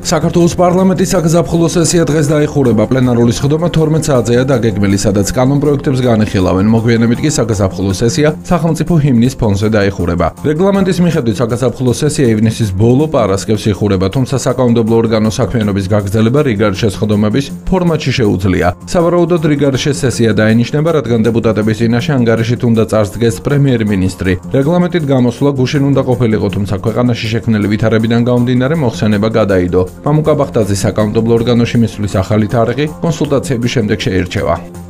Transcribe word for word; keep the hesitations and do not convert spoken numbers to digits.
საქართველოს პარლამენტის საგაზაფხულო სესია დღეს დაიხურება. პლენარული სხდომა თორმეტ საათზეა დაგეგმილი, სადაც კანონ პროექტებს განიხილავენ. მოგვიანებით კი საგაზაფხულო სესია სახელმწიფო ჰიმნის ფონზე დაიხურება. რეგლამენტის მიხედვით საგაზაფხულო სესია ივნისის ბოლო პარასკევს იხურება, თუმცა საკანონმდებლო ორგანოს საქმიანობის გაგრძელება რიგარიშეს სხდომების ფორმატში შეუძლია. სავარაუდოდ რიგარიშეს სესია დაენიშნება, რადგან დეპუტატების წინაშე ანგარიშით უნდა წარსდგეს პრემიერ-მინისტრი. რეგლამენტით გამოსვლა გუშინ უნდა ყოფილიყო, თუმცა ქვეყანაში შექმნილი ვითარებიდან გამომდინარე მოხსენება გადაიდო. მამუკა ბახტაძის საკანონმდებლო ორგანოში მისვლის ახალი თარიღი კონსულტაციების შემდეგ შეირჩევა.